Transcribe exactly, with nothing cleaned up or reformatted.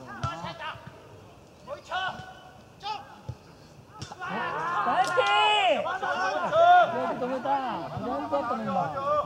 ナイスキー！よく止めた。フランスだったの今。